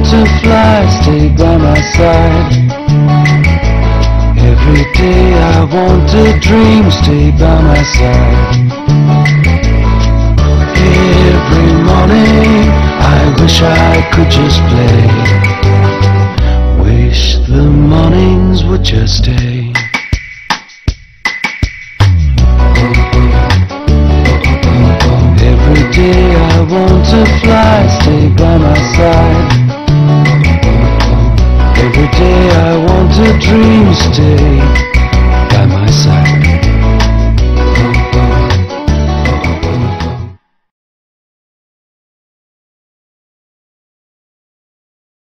to fly, stay by my side. Every day I want to dream, stay by my side. Every morning I wish I could just play. Wish the mornings would just stay. Every day I want to fly, stay by my side. Every day I want to dream, stay